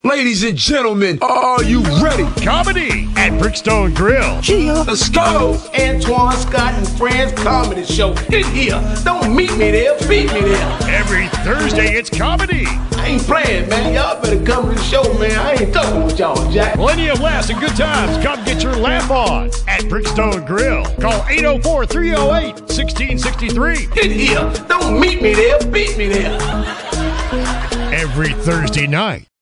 Ladies and gentlemen, are you ready? Comedy at Brickstone Grill. Yeah, let's go. Antoine, Scott, and Friends Comedy Show. Get here. Don't meet me there, beat me there. Every Thursday, it's comedy. I ain't playing, man. Y'all better come to the show, man. I ain't talking with y'all, Jack. Plenty of laughs and good times. Come get your laugh on at Brickstone Grill. Call 804-308-1663. Get here. Don't meet me there, beat me there. Every Thursday night.